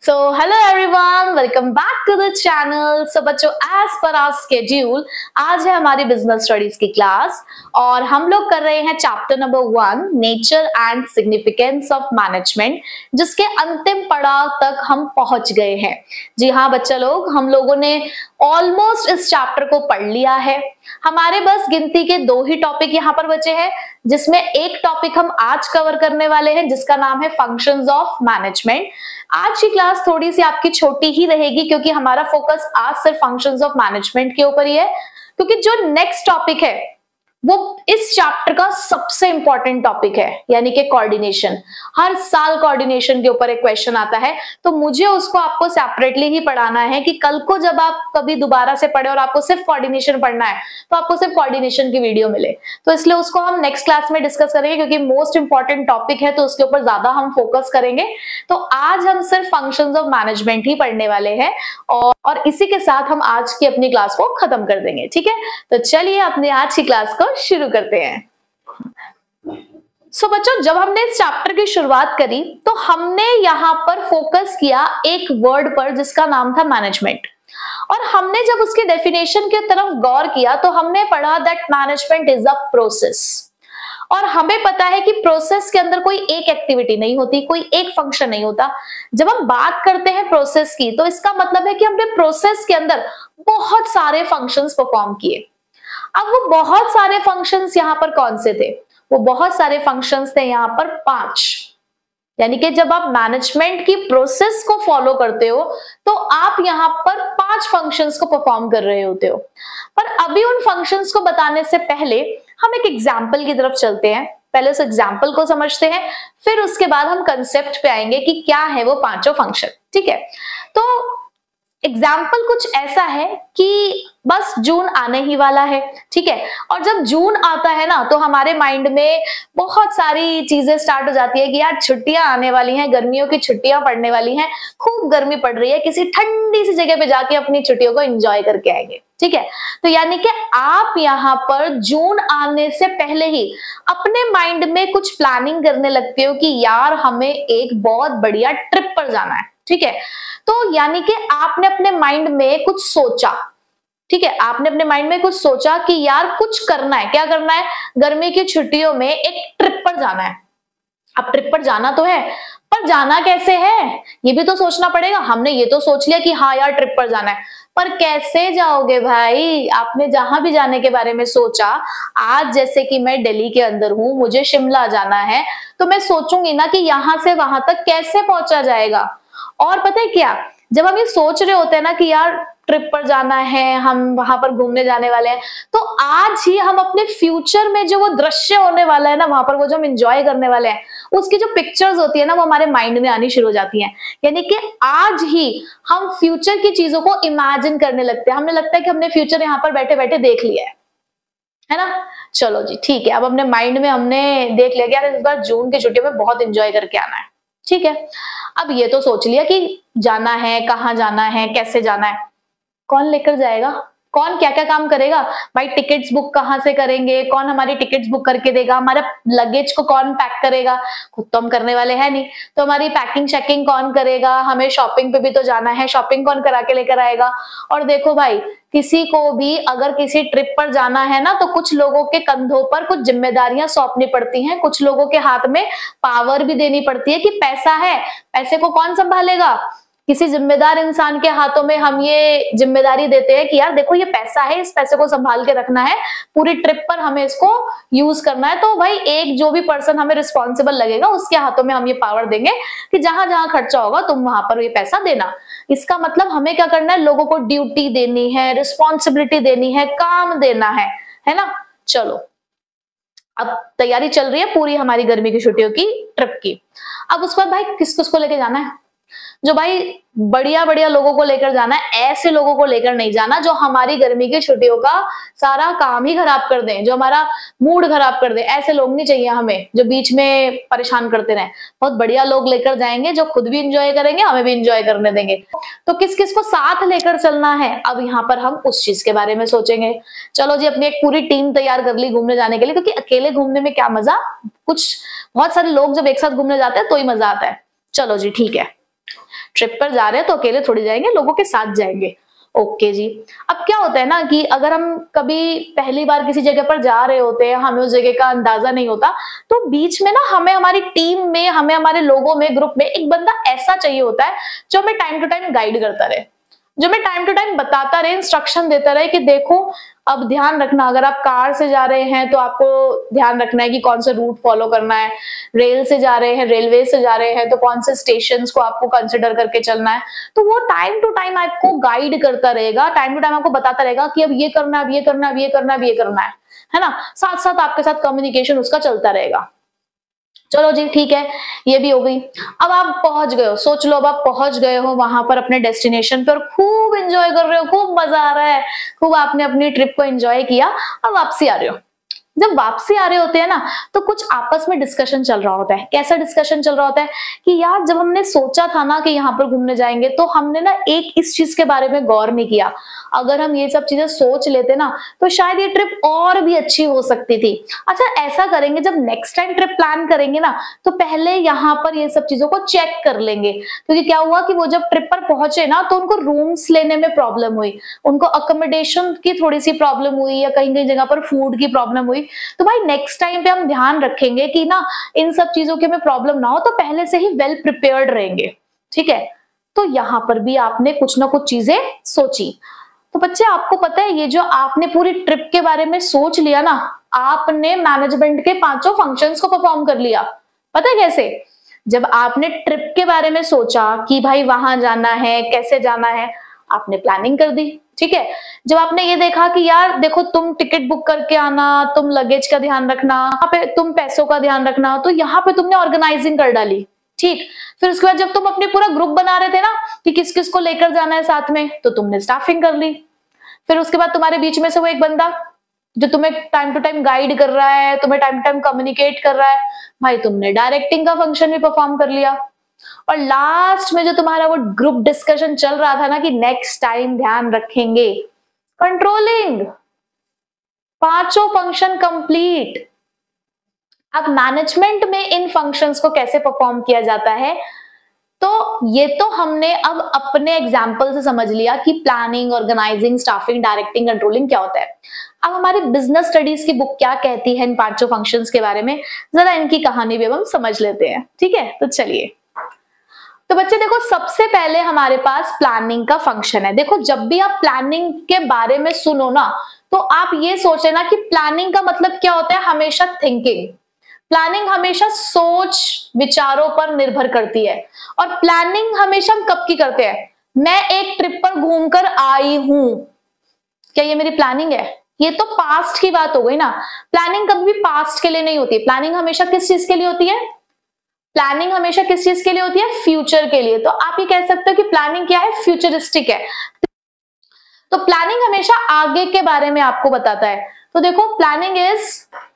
So hello everyone, welcome back to the channel. So बच्चों, as per our schedule, आज है हमारी business studies की क्लास और हम लोग कर रहे हैं chapter number 1 nature and significance of management, जिसके अंतिम पड़ाव तक हम पहुंच गए हैं। जी हाँ बच्चा लोग, हम लोगों ने ऑलमोस्ट इस चैप्टर को पढ़ लिया है। हमारे बस गिनती के 2 ही टॉपिक यहाँ पर बचे हैं, जिसमें एक टॉपिक हम आज कवर करने वाले हैं जिसका नाम है फंक्शंस ऑफ मैनेजमेंट। आज की क्लास थोड़ी सी आपकी छोटी ही रहेगी क्योंकि हमारा फोकस आज सिर्फ फंक्शंस ऑफ मैनेजमेंट के ऊपर ही है, क्योंकि जो नेक्स्ट टॉपिक है वो इस चैप्टर का सबसे इंपॉर्टेंट टॉपिक है, यानी कि कोऑर्डिनेशन। हर साल कोऑर्डिनेशन के ऊपर एक क्वेश्चन आता है, तो मुझे उसको आपको सेपरेटली ही पढ़ाना है कि कल को जब आप कभी दोबारा से पढ़े और आपको सिर्फ कोऑर्डिनेशन पढ़ना है तो आपको सिर्फ कोऑर्डिनेशन की वीडियो मिले। तो इसलिए उसको हम नेक्स्ट क्लास में डिस्कस करेंगे, क्योंकि मोस्ट इंपॉर्टेंट टॉपिक है तो उसके ऊपर ज्यादा हम फोकस करेंगे। तो आज हम सिर्फ फंक्शंस ऑफ मैनेजमेंट ही पढ़ने वाले हैं और इसी के साथ हम आज की अपनी क्लास को खत्म कर देंगे। ठीक है, तो चलिए अपनी आज की क्लास को शुरू करते हैं। सो बच्चों, जब हमने इस चैप्टर की शुरुआत करी तो हमने यहाँ पर फोकस किया एक वर्ड पर जिसका नाम था मैनेजमेंट, और हमने जब उसके डेफिनेशन की तरफ गौर किया तो हमने पढ़ा that management is a process. और हमें पता है कि प्रोसेस के अंदर कोई एक एक्टिविटी नहीं होती, कोई एक फंक्शन नहीं होता। जब हम बात करते हैं प्रोसेस की तो इसका मतलब है कि हमने प्रोसेस के अंदर बहुत सारे फंक्शंस परफॉर्म किए। अब वो बहुत सारे फंक्शंस यहाँ पर कौन से थे? वो बहुत सारे फंक्शंस थे यहाँ पर 5। यानी कि जब आप मैनेजमेंट की प्रोसेस को फॉलो करते हो तो आप यहाँ पर 5 फंक्शंस को परफॉर्म कर रहे होते हो। पर अभी उन फंक्शंस को बताने से पहले हम एक एग्जाम्पल की तरफ चलते हैं। पहले उस एग्जाम्पल को समझते हैं, फिर उसके बाद हम कंसेप्ट पे आएंगे कि क्या है वो 5 फंक्शन। ठीक है, तो एग्जाम्पल कुछ ऐसा है कि बस जून आने ही वाला है। ठीक है, और जब जून आता है ना तो हमारे माइंड में बहुत सारी चीजें स्टार्ट हो जाती है कि यार छुट्टियां आने वाली हैं, गर्मियों की छुट्टियां पड़ने वाली हैं, खूब गर्मी पड़ रही है, किसी ठंडी सी जगह पे जाके अपनी छुट्टियों को एंजॉय करके आएंगे। ठीक है, तो यानी कि आप यहाँ पर जून आने से पहले ही अपने माइंड में कुछ प्लानिंग करने लगते हो कि यार हमें एक बहुत बढ़िया ट्रिप पर जाना है। ठीक है, तो यानी कि आपने अपने माइंड में कुछ सोचा। ठीक है, आपने अपने माइंड में कुछ सोचा कि यार कुछ करना है। क्या करना है? गर्मी की छुट्टियों में एक ट्रिप पर जाना है। अब ट्रिप पर जाना तो है, पर जाना कैसे है ये भी तो सोचना पड़ेगा। हमने ये तो सोच लिया कि हाँ यार ट्रिप पर जाना है, पर कैसे जाओगे भाई? आपने जहां भी जाने के बारे में सोचा, आज जैसे कि मैं दिल्ली के अंदर हूं, मुझे शिमला जाना है, तो मैं सोचूंगी ना कि यहां से वहां तक कैसे पहुंचा जाएगा। और पता है क्या, जब हम ये सोच रहे होते हैं ना कि यार ट्रिप पर जाना है, हम वहां पर घूमने जाने वाले हैं, तो आज ही हम अपने फ्यूचर में जो वो दृश्य होने वाला है ना, वहां पर वो जो हम एंजॉय करने वाले हैं, उसकी जो पिक्चर्स होती है ना वो हमारे माइंड में आनी शुरू हो जाती हैं। यानी कि आज ही हम फ्यूचर की चीजों को इमेजिन करने लगते हैं। हमें लगता है कि हमने फ्यूचर यहाँ पर बैठे बैठे देख लिया है ना। चलो जी ठीक है, अब अपने माइंड में हमने देख लिया कि यार इस बार जून की छुट्टियों में बहुत एंजॉय करके आना है। ठीक है, अब ये तो सोच लिया कि जाना है, कहाँ जाना है, कैसे जाना है, कौन लेकर जाएगा, कौन क्या क्या काम करेगा भाई? टिकट्स बुक कहाँ से करेंगे? कौन हमारी टिकट्स बुक करके देगा? हमारे लगेज को कौन पैक करेगा? खुद तो हम करने वाले हैं नहीं, तो हमारी पैकिंग चेकिंग कौन करेगा? हमें शॉपिंग पे भी तो जाना है, शॉपिंग कौन करा के लेकर आएगा? और देखो भाई, किसी को भी अगर किसी ट्रिप पर जाना है ना तो कुछ लोगों के कंधों पर कुछ जिम्मेदारियां सौंपनी पड़ती हैं, कुछ लोगों के हाथ में पावर भी देनी पड़ती है कि पैसा है, पैसे को कौन संभालेगा? किसी जिम्मेदार इंसान के हाथों में हम ये जिम्मेदारी देते हैं कि यार देखो ये पैसा है, इस पैसे को संभाल के रखना है, पूरी ट्रिप पर हमें इसको यूज करना है। तो भाई एक जो भी पर्सन हमें रिस्पॉन्सिबल लगेगा उसके हाथों में हम ये पावर देंगे कि जहां जहां खर्चा होगा तुम वहां पर ये पैसा देना। इसका मतलब हमें क्या करना है? लोगों को ड्यूटी देनी है, रिस्पॉन्सिबिलिटी देनी है, काम देना है ना। चलो, अब तैयारी चल रही है पूरी हमारी गर्मी की छुट्टियों की ट्रिप की। अब उस पर भाई किस किस को लेके जाना है? जो भाई बढ़िया बढ़िया लोगों को लेकर जाना है, ऐसे लोगों को लेकर नहीं जाना जो हमारी गर्मी की छुट्टियों का सारा काम ही खराब कर दें, जो हमारा मूड खराब कर दे। ऐसे लोग नहीं चाहिए हमें जो बीच में परेशान करते रहे। बहुत बढ़िया लोग लेकर जाएंगे जो खुद भी इंजॉय करेंगे, हमें भी इंजॉय करने देंगे। तो किस किस को साथ लेकर चलना है, अब यहाँ पर हम उस चीज के बारे में सोचेंगे। चलो जी, अपनी एक पूरी टीम तैयार कर ली घूमने जाने के लिए, क्योंकि अकेले घूमने में क्या मजा, कुछ बहुत सारे लोग जब एक साथ घूमने जाते हैं तो ही मजा आता है। चलो जी ठीक है, ट्रिप पर जा रहे हैं तो अकेले थोड़ी जाएंगे, लोगों के साथ जाएंगे। ओके जी। अब क्या होता है ना कि अगर हम कभी पहली बार किसी जगह पर जा रहे होते हैं, हमें उस जगह का अंदाजा नहीं होता, तो बीच में ना हमें हमारी टीम में, हमें हमारे लोगों में, ग्रुप में एक बंदा ऐसा चाहिए होता है जो हमें टाइम टू टाइम गाइड करता रहे, जो हमें टाइम टू टाइम बताता रहे, इंस्ट्रक्शन देता रहे कि देखो अब ध्यान रखना, अगर आप कार से जा रहे हैं तो आपको ध्यान रखना है कि कौन सा रूट फॉलो करना है, रेल से जा रहे हैं, रेलवे से जा रहे हैं तो कौन से स्टेशंस को आपको कंसिडर करके चलना है। तो वो टाइम टू टाइम आपको गाइड करता रहेगा, टाइम टू टाइम आपको बताता रहेगा कि अब ये करना है, अब ये करना है, अब ये करना है, अब ये करना है ना। साथ साथ आपके साथ कम्युनिकेशन उसका चलता रहेगा। चलो जी ठीक है, ये भी हो गई। अब आप पहुंच गए हो, सोच लो अब आप पहुंच गए हो वहां पर अपने डेस्टिनेशन पर, खूब एंजॉय कर रहे हो, खूब मजा आ रहा है, खूब आपने अपनी ट्रिप को एंजॉय किया। अब वापसी आ रहे हो, जब वापसी आ रहे होते हैं ना तो कुछ आपस में डिस्कशन चल रहा होता है। कैसा डिस्कशन चल रहा होता है कि यार जब हमने सोचा था ना कि यहाँ पर घूमने जाएंगे तो हमने ना एक इस चीज के बारे में गौर नहीं किया, अगर हम ये सब चीजें सोच लेते ना तो शायद ये ट्रिप और भी अच्छी हो सकती थी। अच्छा ऐसा करेंगे, जब नेक्स्ट टाइम ट्रिप प्लान करेंगे ना तो पहले यहाँ पर ये सब चीजों को चेक कर लेंगे, क्योंकि क्या हुआ कि वो जब ट्रिप पर पहुंचे ना तो उनको रूम्स लेने में प्रॉब्लम हुई, उनको अकोमोडेशन की थोड़ी सी प्रॉब्लम हुई, या कहीं कहीं जगह पर फूड की प्रॉब्लम हुई। तो भाई नेक्स्ट टाइम पे हम ध्यान रखेंगे कि ना इन सब चीजों की हमें प्रॉब्लम ना हो, तो पहले से ही वेल प्रिपेयर्ड रहेंगे। ठीक है, तो यहां पर भी आपने कुछ ना कुछ चीजें सोची। तो बच्चे आपको पता है ये जो आपने पूरी ट्रिप के बारे में सोच लिया ना, आपने मैनेजमेंट के पांचों फंक्शंस को परफॉर्म कर लिया। पता है कैसे? जब आपने ट्रिप के बारे में सोचा कि भाई वहां जाना है, कैसे जाना है, आपने प्लानिंग कर दी। ठीक है, जब आपने ये देखा कि यार देखो तुम टिकट बुक करके आना, तुम लगेज का ध्यान रखना, यहाँ पे तुम पैसों का ध्यान रखना, तो यहाँ पे तुमने ऑर्गेनाइजिंग कर डाली। ठीक, फिर उसके बाद जब तुम अपने पूरा ग्रुप बना रहे थे ना कि किस किस को लेकर जाना है साथ में, तो तुमने स्टाफिंग कर ली। फिर उसके बाद तुम्हारे बीच में से वो एक बंदा जो तुम्हें टाइम टू टाइम गाइड कर रहा है, तुम्हें टाइम टू टाइम कम्युनिकेट कर रहा है, भाई तुमने डायरेक्टिंग का फंक्शन भी परफॉर्म कर लिया। और लास्ट में जो तुम्हारा वो ग्रुप डिस्कशन चल रहा था ना कि नेक्स्ट टाइम ध्यान रखेंगे, कंट्रोलिंग, पांचों फंक्शन कंप्लीट। अब मैनेजमेंट में इन फंक्शंस को कैसे परफॉर्म किया जाता है, तो ये तो हमने अब अपने एग्जाम्पल से समझ लिया कि planning, organising, staffing, directing, controlling क्या होता है। अब हमारी बिजनेस स्टडीज की बुक क्या कहती है इन पांचों फंक्शंस के बारे में, जरा इनकी कहानी भी अब हम समझ लेते हैं। ठीक है, तो चलिए। तो बच्चे देखो, सबसे पहले हमारे पास प्लानिंग का फंक्शन है। देखो जब भी आप प्लानिंग के बारे में सुनो ना तो आप ये सोचे ना कि प्लानिंग का मतलब क्या होता है, हमेशा थिंकिंग। प्लानिंग हमेशा सोच विचारों पर निर्भर करती है। और प्लानिंग हमेशा हम कब की करते हैं, मैं एक ट्रिप पर घूमकर आई हूं, क्या ये मेरी प्लानिंग है? ये तो पास्ट की बात हो गई ना। प्लानिंग कभी भी पास्ट के लिए नहीं होती, प्लानिंग हमेशा किस चीज के लिए होती है? प्लानिंग हमेशा किस चीज के लिए होती है? फ्यूचर के लिए। तो आप ये कह सकते हो कि प्लानिंग क्या है? फ्यूचरिस्टिक है। तो प्लानिंग हमेशा आगे के बारे में आपको बताता है। तो देखो planning is,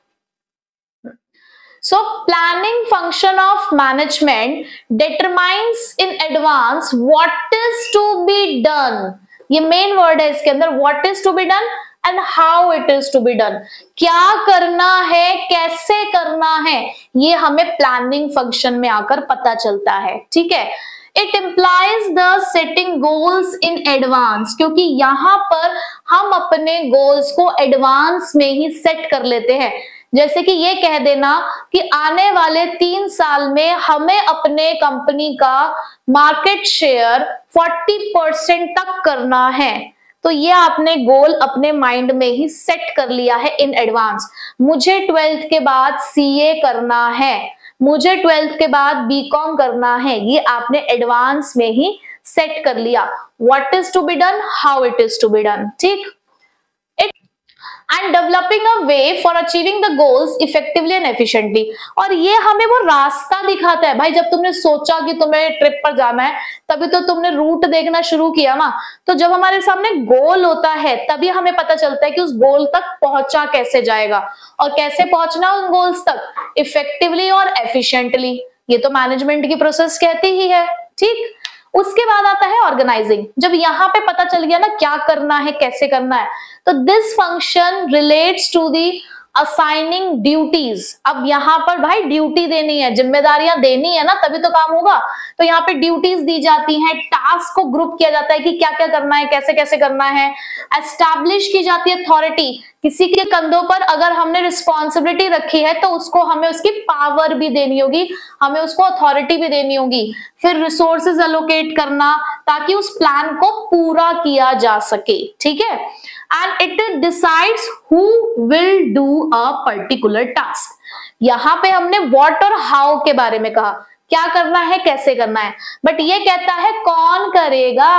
so planning function of management determines in advance what is to be done। ये मेन वर्ड है इसके अंदर, what is to be done and how it is to be done। क्या करना है, कैसे करना है, ये हमें प्लानिंग फंक्शन में आकर पता चलता है। ठीक है, it implies the setting goals in advance, क्योंकि यहां पर हम अपने गोल्स को एडवांस में ही सेट कर लेते हैं। जैसे कि ये कह देना कि आने वाले 3 साल में हमें अपने कंपनी का मार्केट शेयर 40% तक करना है, तो ये आपने गोल अपने माइंड में ही सेट कर लिया है इन एडवांस। मुझे 12th के बाद सीए करना है, मुझे 12th के बाद बीकॉम करना है, ये आपने एडवांस में ही सेट कर लिया। What is to be done, how it is to be done. ठीक, and developing a way for achieving the goals effectively and efficiently. और ये हमें वो रास्ता दिखाता है। भाई जब तुमने सोचा कि तुम्हें ट्रिप पर जाना है तभी तो तुमने रूट देखना शुरू किया ना। तो जब हमारे सामने गोल होता है तभी हमें पता चलता है कि उस गोल तक पहुंचा कैसे जाएगा, और कैसे पहुंचना उन गोल्स तक, इफेक्टिवली और एफिशिएंटली। ये तो मैनेजमेंट की प्रोसेस कहती ही है। ठीक, उसके बाद आता है ऑर्गेनाइजिंग। जब यहाँ पे पता चल गया ना क्या करना है, कैसे करना है, तो this function relates to the assigning duties, अब यहाँ पर भाई ड्यूटी देनी है, जिम्मेदारियां देनी है ना, तभी तो काम होगा। तो यहाँ पे ड्यूटीज दी जाती हैं, टास्क को ग्रुप किया जाता है कि क्या क्या करना है, कैसे कैसे करना है। एस्टैब्लिश की जाती है अथॉरिटी, किसी के कंधों पर अगर हमने रिस्पॉन्सिबिलिटी रखी है तो उसको हमें उसकी पावर भी देनी होगी, हमें उसको अथॉरिटी भी देनी होगी। फिर रिसोर्सेज एलोकेट करना ताकि उस प्लान को पूरा किया जा सके, ठीक है। And it decides who will do a particular task. यहां पे हमने व्हाट और हाउ के बारे में कहा, क्या करना है, कैसे करना है, बट ये कहता है कौन करेगा,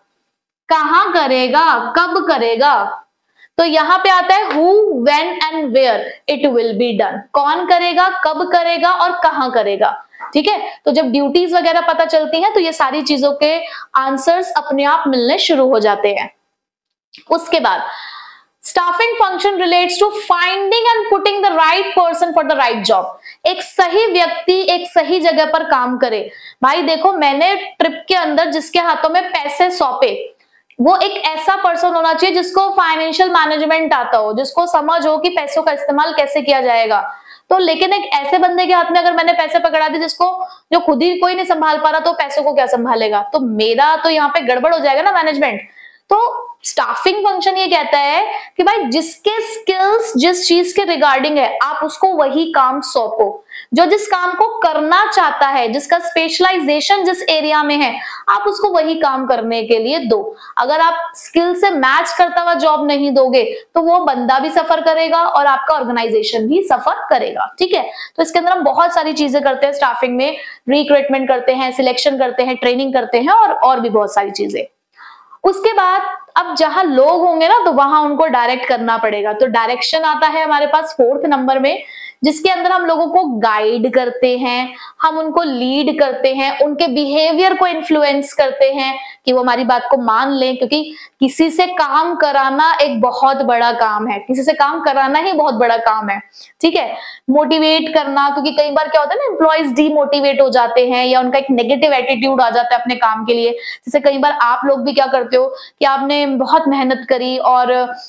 कहां करेगा, कब करेगा। तो यहां पे आता है who, when and where it will be done, कौन करेगा, कब करेगा और कहां करेगा, ठीक है। तो जब ड्यूटीज वगैरह पता चलती हैं तो ये सारी चीजों के आंसर्स अपने आप मिलने शुरू हो जाते हैं। उसके बाद staffing function relates to finding and putting the right person for the right job. एक सही व्यक्ति एक सही जगह पर काम करे। भाई देखो, मैंने ट्रिप के अंदर जिसके हाथों में पैसे सौंपे वो एक ऐसा पर्सन होना चाहिए जिसको फाइनेंशियल मैनेजमेंट आता हो, जिसको समझ हो कि पैसों का इस्तेमाल कैसे किया जाएगा। तो लेकिन एक ऐसे बंदे के हाथ में अगर मैंने पैसे पकड़ा दिए जिसको, जो खुद ही कोई नहीं संभाल पा रहा, तो पैसों को क्या संभालेगा, तो मेरा तो यहाँ पे गड़बड़ हो जाएगा ना मैनेजमेंट। तो स्टाफिंग फंक्शन ये कहता है कि भाई जिसके स्किल्स जिस चीज के रिगार्डिंग है आप उसको वही काम सौंपो, जो जिस काम को करना चाहता है, जिसका स्पेशलाइजेशन जिस एरिया में है, आप उसको वही काम करने के लिए दो। अगर आप स्किल से मैच करता हुआ जॉब नहीं दोगे तो वो बंदा भी सफर करेगा और आपका ऑर्गेनाइजेशन भी सफर करेगा, ठीक है। तो इसके अंदर हम बहुत सारी चीजें करते हैं स्टाफिंग में, रिक्रूटमेंट करते हैं, सिलेक्शन करते हैं, ट्रेनिंग करते हैं और भी बहुत सारी चीजें। उसके बाद अब जहां लोग होंगे ना तो वहां उनको डायरेक्ट करना पड़ेगा। तो डायरेक्शन आता है हमारे पास 4th नंबर में, जिसके अंदर हम लोगों को गाइड करते हैं, हम उनको लीड करते हैं, उनके बिहेवियर को इन्फ्लुएंस करते हैं कि वो हमारी बात को मान लें, क्योंकि किसी से काम कराना एक बहुत बड़ा काम है, किसी से काम कराना ही बहुत बड़ा काम है, ठीक है। मोटिवेट करना, क्योंकि कई बार क्या होता है ना, एम्प्लॉयज डीमोटिवेट हो जाते हैं या उनका एक नेगेटिव एटीट्यूड आ जाता है अपने काम के लिए। जैसे कई बार आप लोग भी क्या करते हो कि आपने बहुत मेहनत करी और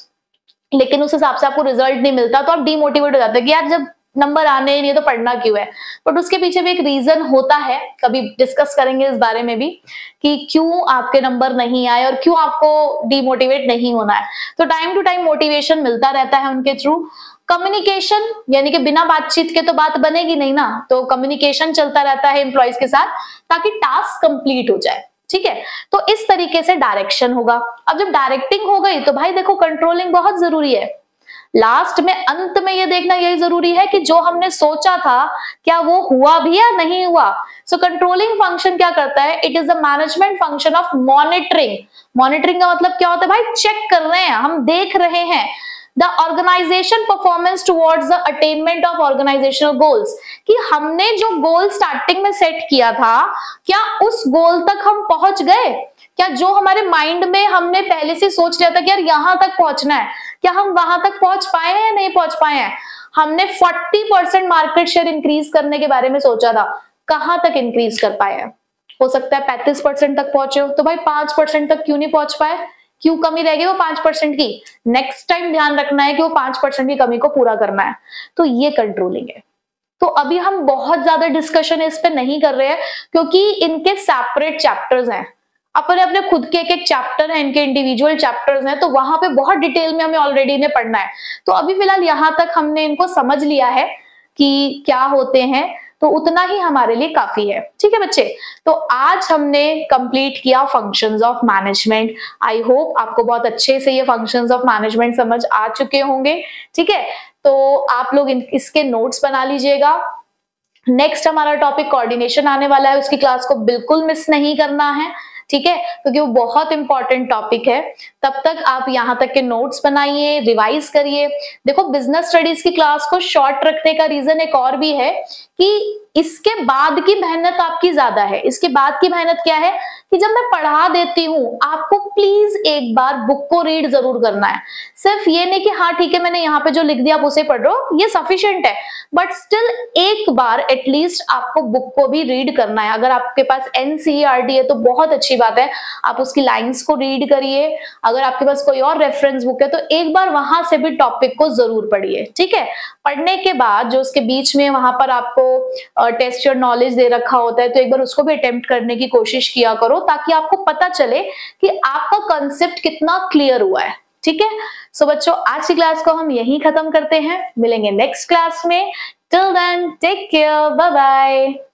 लेकिन उस हिसाब से आपको रिजल्ट नहीं मिलता, तो आप डीमोटिवेट हो जाते हैं कि यार जब नंबर आने ही नहीं तो पढ़ना क्यों है। बट उसके पीछे भी एक रीजन होता है, कभी डिस्कस करेंगे इस बारे में भी कि क्यों आपके नंबर नहीं आए और क्यों आपको डीमोटिवेट नहीं होना है। तो टाइम टू टाइम मोटिवेशन मिलता रहता है उनके थ्रू। कम्युनिकेशन, यानी कि बिना बातचीत के तो बात बनेगी नहीं ना, तो कम्युनिकेशन चलता रहता है एम्प्लॉयज के साथ ताकि टास्क कंप्लीट हो जाए, ठीक है। तो इस तरीके से डायरेक्शन होगा। अब जब डायरेक्टिंग हो गई तो भाई देखो कंट्रोलिंग बहुत जरूरी है। लास्ट में, अंत में ये देखना यही जरूरी है कि जो हमने सोचा था क्या वो हुआ भी या नहीं हुआ। सो कंट्रोलिंग फंक्शन क्या करता है, it is the management function of monitoring. Monitoring का मतलब क्या होता है भाई, चेक कर रहे हैं, हम देख रहे हैं the organisation performance towards the attainment of organisational goals, कि हमने जो गोल स्टार्टिंग में सेट किया था क्या उस गोल तक हम पहुंच गए, क्या जो हमारे माइंड में हमने पहले से सोच लिया था कि यार यहां तक पहुंचना है, क्या हम वहां तक पहुंच पाए हैं या नहीं पहुंच पाए हैं। हमने 40% मार्केट शेयर इंक्रीज करने के बारे में सोचा था, कहां तक इंक्रीज कर पाए हैं। हो सकता है 35% तक पहुंचे हो, तो भाई 5% तक क्यों नहीं पहुंच पाए, क्यों कमी रह गई वो 5% की। नेक्स्ट टाइम ध्यान रखना है कि वो 5% की कमी को पूरा करना है। तो ये कंट्रोलिंग है। तो अभी हम बहुत ज्यादा डिस्कशन इस पे नहीं कर रहे हैं क्योंकि इनके सेपरेट चैप्टर्स हैं, अपने अपने खुद के एक चैप्टर है, इनके इंडिविजुअल चैप्टर्स हैं, तो वहां पे बहुत डिटेल में हमें ऑलरेडी इन्हें पढ़ना है। तो अभी फिलहाल यहाँ तक हमने इनको समझ लिया है कि क्या होते हैं, तो उतना ही हमारे लिए काफी है, ठीक है बच्चे। तो आज हमने कंप्लीट किया functions of management. I hope आपको बहुत अच्छे से ये फंक्शंस ऑफ मैनेजमेंट समझ आ चुके होंगे, ठीक है। तो आप लोग इसके नोट्स बना लीजिएगा। नेक्स्ट हमारा टॉपिक कोऑर्डिनेशन आने वाला है, उसकी क्लास को बिल्कुल मिस नहीं करना है, ठीक है, क्योंकि वो बहुत इंपॉर्टेंट टॉपिक है। तब तक आप यहाँ तक के नोट्स बनाइए, रिवाइज करिए। देखो बिजनेस स्टडीज की क्लास को शॉर्ट रखने का रीजन एक और भी है कि इसके बाद की मेहनत आपकी ज्यादा है। इसके बाद की मेहनत क्या है कि जब मैं पढ़ा देती हूँ, आपको प्लीज एक बार बुक को रीड जरूर करना है। सिर्फ ये नहीं कि हाँ ठीक है मैंने यहाँ पे जो लिख दिया आप उसे पढ़ रहे हो, ये सफिशिएंट है, बट स्टिल एक बार एटलीस्ट आपको बुक को भी रीड करना है। अगर आपके पास NCERT है तो बहुत अच्छी बात है, आप उसकी लाइंस को रीड करिए। अगर आपके पास कोई और रेफरेंस बुक है तो एक बार वहां से भी टॉपिक को जरूर पढ़िए, ठीक है। पढ़ने के बाद जो उसके बीच में वहां पर आपको टेस्ट योर नॉलेज दे रखा होता है, तो एक बार उसको भी अटेम्प्ट करने की कोशिश किया करो, ताकि आपको पता चले कि आपका कंसेप्ट कितना क्लियर हुआ है, ठीक है। सो बच्चों, आज की क्लास को हम यहीं खत्म करते हैं, मिलेंगे नेक्स्ट क्लास में। Till then take care, bye bye.